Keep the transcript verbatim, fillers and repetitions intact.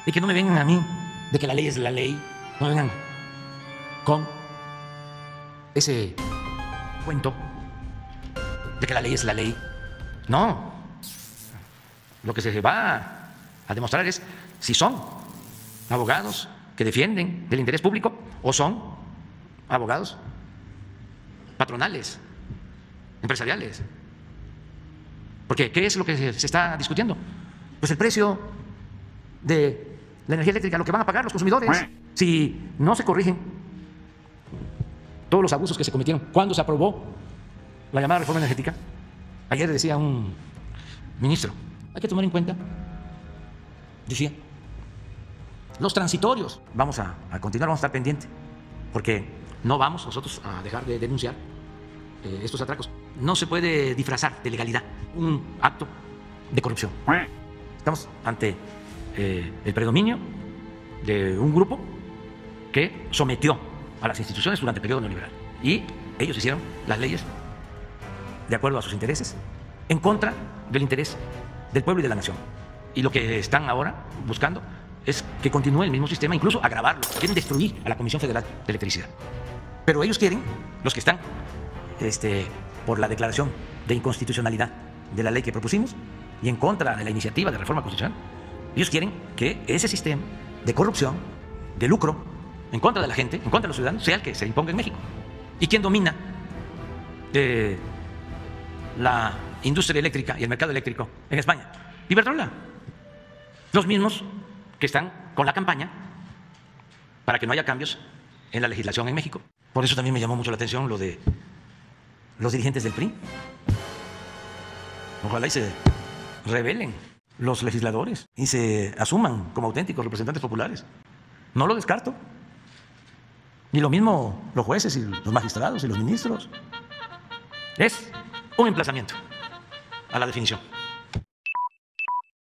Y que no me vengan a mí de que la ley es la ley, no vengan con ese cuento de que la ley es la ley. No, lo que se va a demostrar es si son abogados que defienden del interés público o son abogados patronales, empresariales. Porque ¿qué es lo que se está discutiendo? Pues el precio de la energía eléctrica, lo que van a pagar los consumidores si no se corrigen todos los abusos que se cometieron cuando se aprobó la llamada reforma energética. Ayer decía un ministro, hay que tomar en cuenta, decía, los transitorios. Vamos a, a continuar, vamos a estar pendientes, porque no vamos nosotros a dejar de denunciar eh, estos atracos. No se puede disfrazar de legalidad un acto de corrupción. Estamos ante eh, el predominio de un grupo que sometió a las instituciones durante el periodo neoliberal. Y ellos hicieron las leyes de acuerdo a sus intereses, en contra del interés del pueblo y de la nación. Y lo que están ahora buscando es que continúe el mismo sistema, incluso agravarlo. Quieren destruir a la Comisión Federal de Electricidad. Pero ellos quieren, los que están este, por la declaración de inconstitucionalidad de la ley que propusimos y en contra de la iniciativa de reforma constitucional, ellos quieren que ese sistema de corrupción, de lucro, en contra de la gente, en contra de los ciudadanos, sea el que se imponga en México. ¿Y quién domina eh, la industria eléctrica y el mercado eléctrico en España? Iberdrola. Los mismos que están con la campaña para que no haya cambios en la legislación en México. Por eso también me llamó mucho la atención lo de los dirigentes del P R I. Ojalá y se rebelen los legisladores y se asuman como auténticos representantes populares. No lo descarto. Y lo mismo los jueces y los magistrados y los ministros. Es un emplazamiento a la definición.